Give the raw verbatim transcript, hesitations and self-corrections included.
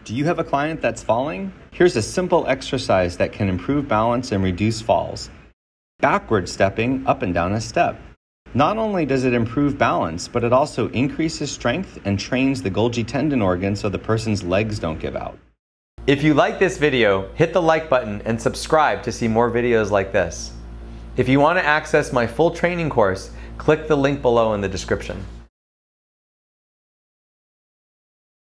Do you have a client that's falling? Here's a simple exercise that can improve balance and reduce falls. Backward stepping up and down a step. Not only does it improve balance, but it also increases strength and trains the Golgi tendon organ so the person's legs don't give out. If you like this video, hit the like button and subscribe to see more videos like this. If you want to access my full training course, click the link below in the description.